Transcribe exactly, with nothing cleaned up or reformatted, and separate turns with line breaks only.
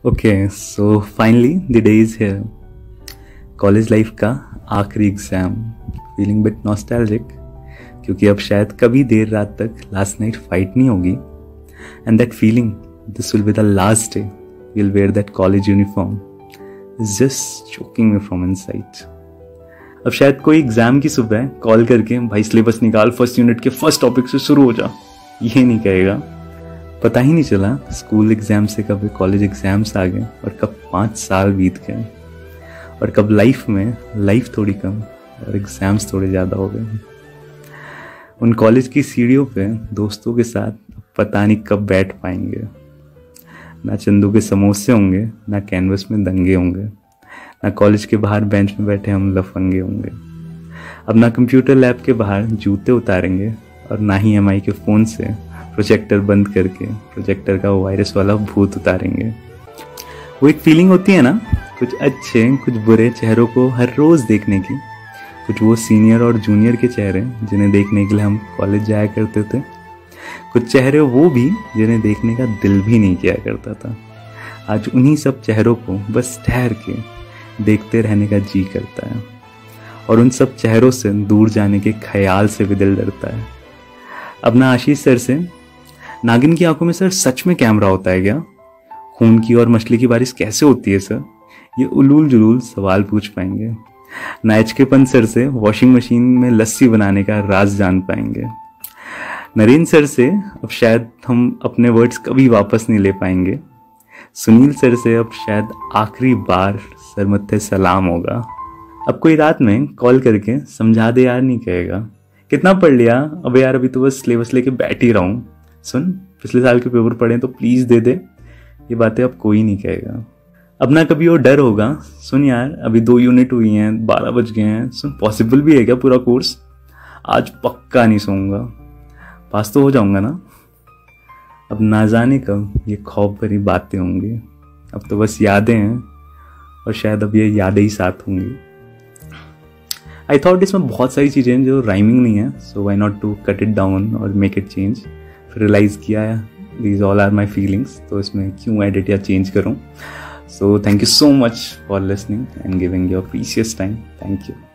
Okay so finally the day is here. College life का आखिरी exam. Feeling bit nostalgic क्योंकि अब शायद कभी देर रात तक लास्ट नाइट फाइट नहीं होगी। And that feeling this will be the last day will wear that college uniform is just choking me from inside. अब शायद कोई एग्जाम की सुबह कॉल करके भाई सिलेबस निकाल, फर्स्ट यूनिट के फर्स्ट टॉपिक से शुरू हो जा, ये नहीं कहेगा। पता ही नहीं चला स्कूल एग्जाम से कब कॉलेज एग्जाम्स आ गए और कब पाँच साल बीत गए और कब लाइफ में लाइफ थोड़ी कम और एग्जाम्स थोड़े ज़्यादा हो गए। उन कॉलेज की सीढ़ियों पे दोस्तों के साथ पता नहीं कब बैठ पाएंगे। ना चंदू के समोसे होंगे, ना कैनवस में दंगे होंगे, ना कॉलेज के बाहर बेंच में बैठे हम लफंगे होंगे। अब ना कंप्यूटर लैब के बाहर जूते उतारेंगे और ना ही एम आई के फ़ोन से प्रोजेक्टर बंद करके प्रोजेक्टर का वायरस वाला भूत उतारेंगे। वो एक फीलिंग होती है ना, कुछ अच्छे कुछ बुरे चेहरों को हर रोज़ देखने की। कुछ वो सीनियर और जूनियर के चेहरे जिन्हें देखने के लिए हम कॉलेज जाया करते थे, कुछ चेहरे वो भी जिन्हें देखने का दिल भी नहीं किया करता था। आज उन्हीं सब चेहरों को बस ठहर के देखते रहने का जी करता है और उन सब चेहरों से दूर जाने के ख्याल से भी दिल डरता है। अब ना आशीष सर से नागिन की आंखों में सर सच में कैमरा होता है क्या? खून की और मछली की बारिश कैसे होती है सर? ये उलूल जुलूल सवाल पूछ पाएंगे। ना एचकेपन सर से वॉशिंग मशीन में लस्सी बनाने का राज जान पाएंगे। नरेंद्र सर से अब शायद हम अपने वर्ड्स कभी वापस नहीं ले पाएंगे। सुनील सर से अब शायद आखिरी बार सर मत्थे सलाम होगा। अब कोई रात में कॉल करके समझा दे यार नहीं कहेगा। कितना पढ़ लिया? अबे यार अभी तो बस सिलेबस लेके बैठ ही रहा हूँ। सुन, पिछले साल के पेपर पढ़े तो प्लीज़ दे दे। ये बातें अब कोई नहीं कहेगा। अब ना कभी वो डर होगा, सुन यार अभी दो यूनिट हुई हैं, बारह बज गए हैं, सुन पॉसिबल भी है क्या पूरा कोर्स? आज पक्का नहीं सोऊंगा, पास तो हो जाऊंगा ना। अब ना जाने कब ये खौफ भरी बातें होंगी। अब तो बस यादें हैं और शायद अब ये यादें ही साथ होंगी। आई थॉट इसमें बहुत सारी चीज़ें हैं जो राइमिंग नहीं है, so why not to cut it down और मेक इट चेंज। फिर रियलाइज़ किया है these all are my feelings, तो इसमें क्यों एडिट या चेंज करूँ। So thank you so much for listening and giving your precious time. Thank you.